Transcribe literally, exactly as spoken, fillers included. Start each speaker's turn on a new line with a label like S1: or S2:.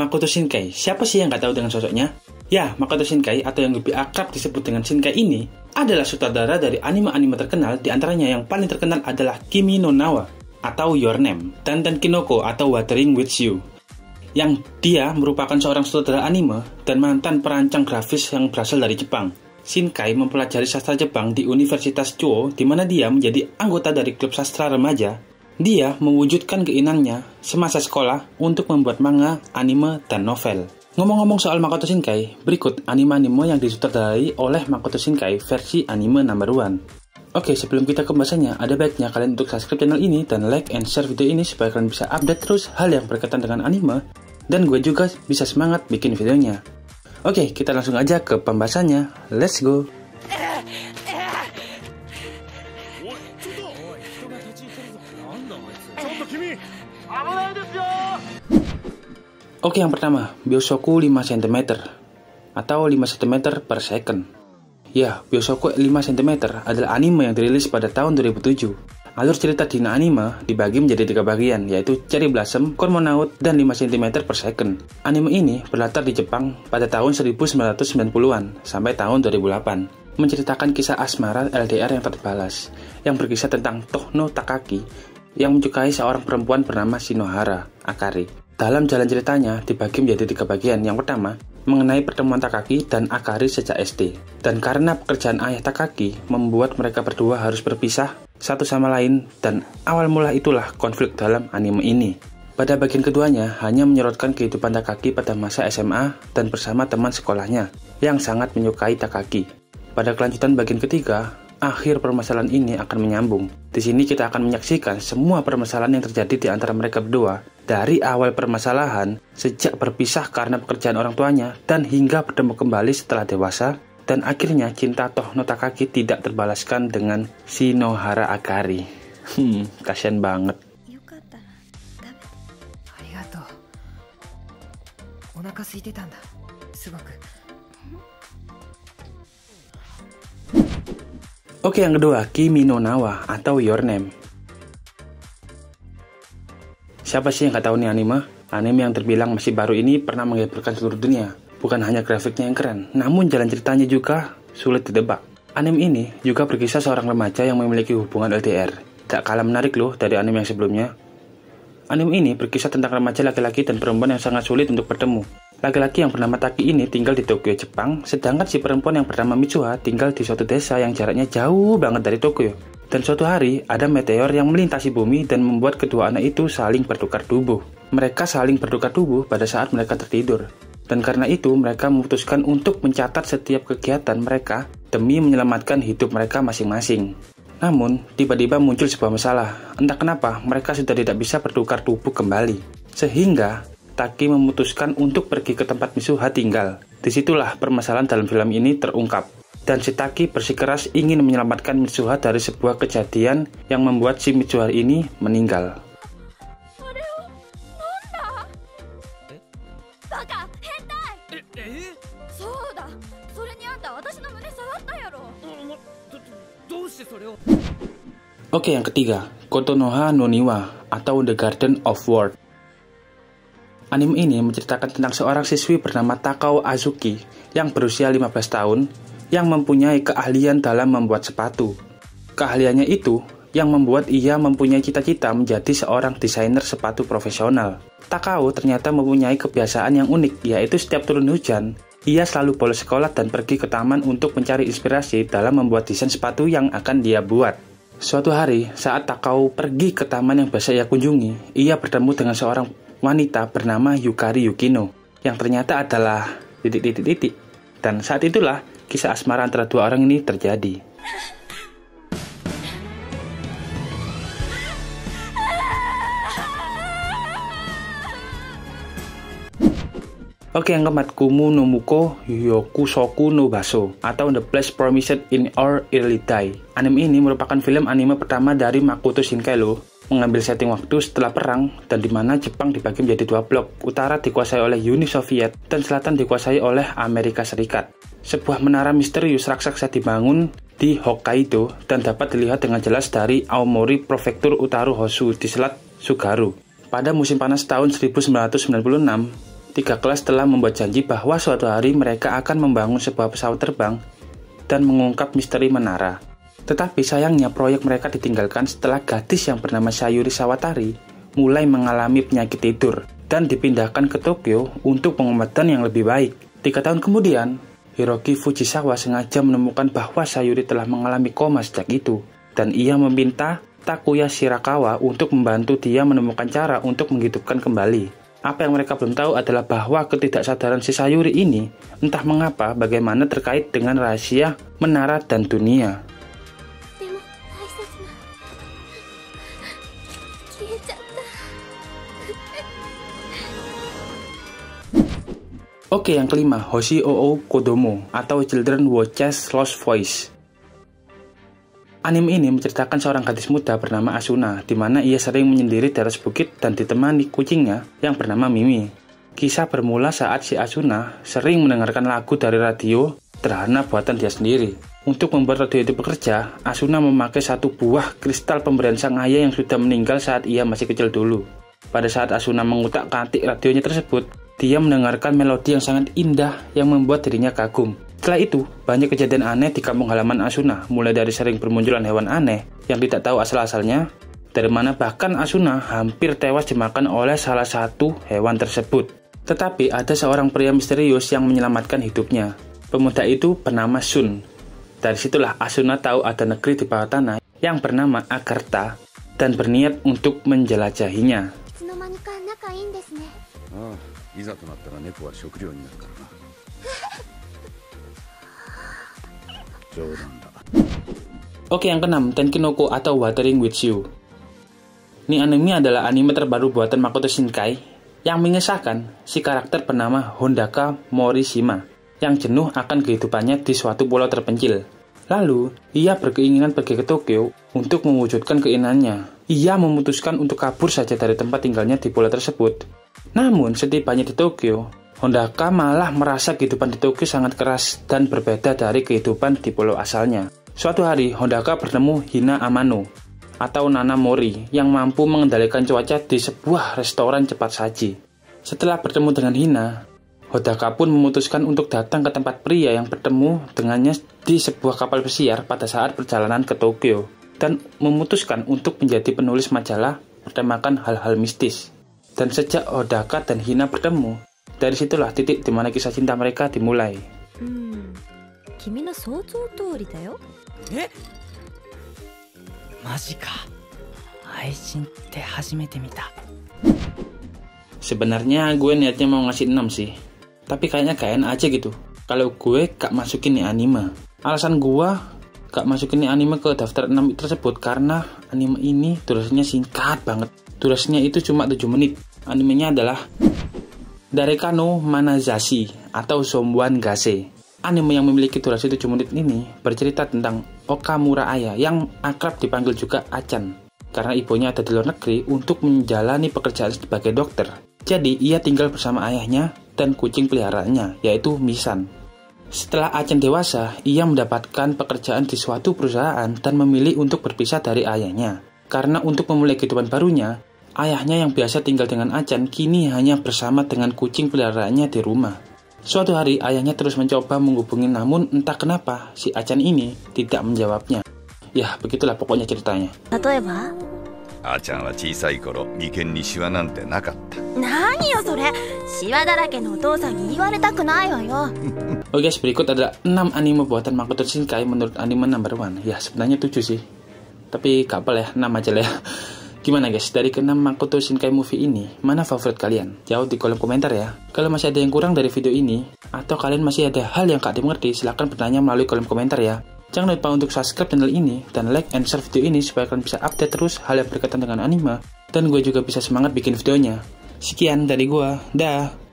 S1: Makoto Shinkai. Siapa sih yang nggak tahu dengan sosoknya? Ya, Makoto Shinkai atau yang lebih akrab disebut dengan Shinkai ini adalah sutradara dari anime-anime terkenal, diantaranya yang paling terkenal adalah Kimi no Na wa atau Your Name, dan Tenkinoko atau Wuthering With You. Yang dia merupakan seorang sutradara anime dan mantan perancang grafis yang berasal dari Jepang. Shinkai mempelajari sastra Jepang di Universitas Chuo, di mana dia menjadi anggota dari klub sastra remaja. Dia mewujudkan keinginannya semasa sekolah untuk membuat manga, anime, dan novel. Ngomong-ngomong soal Makoto Shinkai, berikut anime-anime yang disutradarai oleh Makoto Shinkai versi anime number one. Oke, sebelum kita ke pembahasannya, ada baiknya kalian untuk subscribe channel ini dan like and share video ini supaya kalian bisa update terus hal yang berkaitan dengan anime, dan gue juga bisa semangat bikin videonya. Oke, kita langsung aja ke pembahasannya. Let's go! Oke, yang pertama, Biosoku lima sentimeter atau lima sentimeter per second. Ya, Biosoku lima sentimeter adalah anime yang dirilis pada tahun dua ribu tujuh. Alur cerita di anime dibagi menjadi tiga bagian, yaitu Cherry Blossom, Cormonaut, dan lima sentimeter per second. Anime ini berlatar di Jepang pada tahun seribu sembilan ratus sembilan puluhan sampai tahun dua ribu delapan, menceritakan kisah asmara L D R yang terbalas, yang berkisah tentang Tohno Takaki yang menyukai seorang perempuan bernama Shinohara Akari. Dalam jalan ceritanya dibagi menjadi tiga bagian. Yang pertama, mengenai pertemuan Takaki dan Akari sejak S D. Dan karena pekerjaan ayah Takaki membuat mereka berdua harus berpisah satu sama lain, dan awal mula itulah konflik dalam anime ini. Pada bagian keduanya hanya menyorotkan kehidupan Takaki pada masa S M A dan bersama teman sekolahnya yang sangat menyukai Takaki. Pada kelanjutan bagian ketiga, akhir permasalahan ini akan menyambung. Di sini kita akan menyaksikan semua permasalahan yang terjadi di antara mereka berdua, dari awal permasalahan, sejak berpisah karena pekerjaan orang tuanya, dan hingga bertemu kembali setelah dewasa, dan akhirnya cinta Tohno Takaki tidak terbalaskan dengan Shinohara Akari. Hmm, kasian banget. Oke, yang kedua, Kimi no Na wa atau Your Name. Siapa sih yang gak tahu nih anime? Anime yang terbilang masih baru ini pernah menggegerkan seluruh dunia. Bukan hanya grafiknya yang keren, namun jalan ceritanya juga sulit ditebak. Anime ini juga berkisah seorang remaja yang memiliki hubungan L D R. Tak kalah menarik loh dari anime yang sebelumnya. Anime ini berkisah tentang remaja laki-laki dan perempuan yang sangat sulit untuk bertemu. Laki-laki yang bernama Taki ini tinggal di Tokyo, Jepang, sedangkan si perempuan yang bernama Mitsuha tinggal di suatu desa yang jaraknya jauh banget dari Tokyo. Dan suatu hari, ada meteor yang melintasi bumi dan membuat kedua anak itu saling bertukar tubuh. Mereka saling bertukar tubuh pada saat mereka tertidur. Dan karena itu, mereka memutuskan untuk mencatat setiap kegiatan mereka demi menyelamatkan hidup mereka masing-masing. Namun, tiba-tiba muncul sebuah masalah. Entah kenapa, mereka sudah tidak bisa bertukar tubuh kembali. Sehingga Taki memutuskan untuk pergi ke tempat Mitsuha tinggal. Disitulah permasalahan dalam film ini terungkap. Dan si Taki bersikeras ingin menyelamatkan Mitsuha dari sebuah kejadian yang membuat si Mitsuha ini meninggal. Oke, yang ketiga, Kotonoha no Niwa atau The Garden of Words. Anime ini menceritakan tentang seorang siswi bernama Takao Azuki yang berusia lima belas tahun yang mempunyai keahlian dalam membuat sepatu. Keahliannya itu yang membuat ia mempunyai cita-cita menjadi seorang desainer sepatu profesional. Takao ternyata mempunyai kebiasaan yang unik, yaitu setiap turun hujan, ia selalu bolos sekolah dan pergi ke taman untuk mencari inspirasi dalam membuat desain sepatu yang akan dia buat. Suatu hari, saat Takao pergi ke taman yang biasa ia kunjungi, ia bertemu dengan seorang wanita bernama Yukari Yukino yang ternyata adalah titik-titik-titik. Dan saat itulah kisah asmara antara dua orang ini terjadi. Oke, yang keempat, Kumu no Muko Yokusoku no Baso atau The Place Promised in Our Early Day. Anime ini merupakan film anime pertama dari Makoto Shinkai loh, mengambil setting waktu setelah perang dan di mana Jepang dibagi menjadi dua blok, utara dikuasai oleh Uni Soviet dan selatan dikuasai oleh Amerika Serikat. Sebuah menara misterius raksasa dibangun di Hokkaido dan dapat dilihat dengan jelas dari Aomori, prefektur Utaru Honshu di Selat Tsugaru. Pada musim panas tahun seribu sembilan ratus sembilan puluh enam, Tiga kelas telah membuat janji bahwa suatu hari mereka akan membangun sebuah pesawat terbang dan mengungkap misteri menara. Tetapi sayangnya proyek mereka ditinggalkan setelah gadis yang bernama Sayuri Sawatari mulai mengalami penyakit tidur dan dipindahkan ke Tokyo untuk pengobatan yang lebih baik. Tiga tahun kemudian, Hiroki Fujisawa sengaja menemukan bahwa Sayuri telah mengalami koma sejak itu, dan ia meminta Takuya Shirakawa untuk membantu dia menemukan cara untuk menghidupkan kembali. Apa yang mereka belum tahu adalah bahwa ketidaksadaran si Sayuri ini entah mengapa bagaimana terkait dengan rahasia menara dan dunia. Oke, yang kelima, Hoshi Oo Kodomo atau Children Watches Lost Voice. Anime ini menceritakan seorang gadis muda bernama Asuna, di mana ia sering menyendiri di atas bukit dan ditemani kucingnya yang bernama Mimi. Kisah bermula saat si Asuna sering mendengarkan lagu dari radio sederhana buatan dia sendiri. Untuk membuat radio itu bekerja, Asuna memakai satu buah kristal pemberian sang ayah yang sudah meninggal saat ia masih kecil dulu. Pada saat Asuna mengutak-atik radionya tersebut, dia mendengarkan melodi yang sangat indah yang membuat dirinya kagum. Setelah itu, banyak kejadian aneh di kampung halaman Asuna, mulai dari sering bermunculan hewan aneh yang tidak tahu asal-asalnya, dari mana bahkan Asuna hampir tewas dimakan oleh salah satu hewan tersebut. Tetapi ada seorang pria misterius yang menyelamatkan hidupnya. Pemuda itu bernama Sun. Dari situlah Asuna tahu ada negeri di bawah tanah yang bernama Agartha dan berniat untuk menjelajahinya. Oke, yang keenam, Tenkinoko atau Watering with You. Ini anime adalah anime terbaru buatan Makoto Shinkai yang mengisahkan si karakter bernama Hondaka Morishima yang jenuh akan kehidupannya di suatu pulau terpencil. Lalu, ia berkeinginan pergi ke Tokyo untuk mewujudkan keinginannya. Ia memutuskan untuk kabur saja dari tempat tinggalnya di pulau tersebut. Namun, setibanya di Tokyo, Hondaka malah merasa kehidupan di Tokyo sangat keras dan berbeda dari kehidupan di pulau asalnya. Suatu hari, Hondaka bertemu Hina Amano atau Nana Mori yang mampu mengendalikan cuaca di sebuah restoran cepat saji. Setelah bertemu dengan Hina, Hondaka pun memutuskan untuk datang ke tempat pria yang bertemu dengannya di sebuah kapal pesiar pada saat perjalanan ke Tokyo dan memutuskan untuk menjadi penulis majalah bertemakan hal-hal mistis. Dan sejak Hondaka dan Hina bertemu, dari situlah titik di mana kisah cinta mereka dimulai. Hmm, kimi no souzou tori da yo. Eh? Majika. Aishin te hajimete mita. Sebenarnya gue niatnya mau ngasih enam sih. Tapi kayaknya gak enak aja gitu kalau gue gak masukin nih anime. Alasan gue gak masukin nih anime ke daftar enam tersebut karena anime ini durasinya singkat banget. Durasinya itu cuma tujuh menit. Animenya adalah Dareka no Manazashi atau Somwan Gase. Anime yang memiliki durasi tujuh menit ini bercerita tentang Okamura Aya yang akrab dipanggil juga Achan karena ibunya ada di luar negeri untuk menjalani pekerjaan sebagai dokter. Jadi ia tinggal bersama ayahnya dan kucing peliharaannya yaitu Misan. Setelah Achan dewasa, ia mendapatkan pekerjaan di suatu perusahaan dan memilih untuk berpisah dari ayahnya. Karena untuk memulai kehidupan barunya, ayahnya yang biasa tinggal dengan Achan kini hanya bersama dengan kucing peliharaannya di rumah. Suatu hari ayahnya terus mencoba menghubungi namun entah kenapa si Achan ini tidak menjawabnya. Ya begitulah pokoknya ceritanya. Contohnya? Achan wa chisai koro giken ni shiwa nante nakatta. Nani yo sore? Shiwa darake no otousan ni iwaretaku nai wa yo. Oke guys, berikut adalah enam anime buatan Makoto Shinkai menurut anime number one. Ya sebenarnya tujuh sih. Tapi gak apa lah, enam aja lah ya. Gimana guys, dari keenam Makoto Shinkai movie ini, mana favorit kalian? Jawab di kolom komentar ya. Kalau masih ada yang kurang dari video ini, atau kalian masih ada hal yang gak dimengerti, silahkan bertanya melalui kolom komentar ya. Jangan lupa untuk subscribe channel ini, dan like and share video ini supaya kalian bisa update terus hal yang berkaitan dengan anime, dan gue juga bisa semangat bikin videonya. Sekian dari gue, dah.